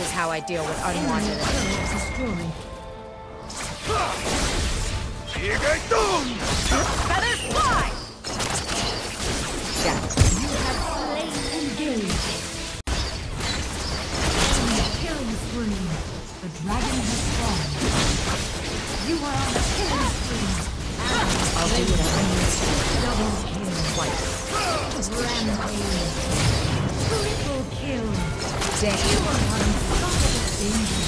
is how I deal with unwanted attention. Feathers fly! Yeah. You have slain engaged. Killing spree. The dragon has fallen. You are on a killing spree. I'll do whatever needs to be. Double kill. Twice. Rampage. Triple kill. Dang. You are unstoppable.